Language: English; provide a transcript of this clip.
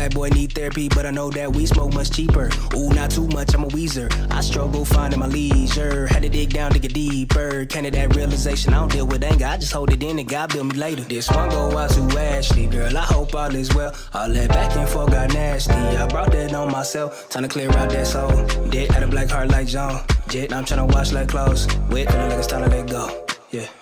black boy need therapy, but I know that we smoke much cheaper. Ooh, not too much, I'm a weezer. I struggle finding my leisure. Had to dig down to get deeper. Came to that realization, I don't deal with anger, I just hold it in and God build me later. This one go out to Ashley, girl, I hope all is well. All that back and forth got nasty, I brought that on myself. Time to clear out that soul. Dead, had a black heart like John. Jet, I'm tryna wash like clothes. Wet, feeling like it's time to let go. Yeah.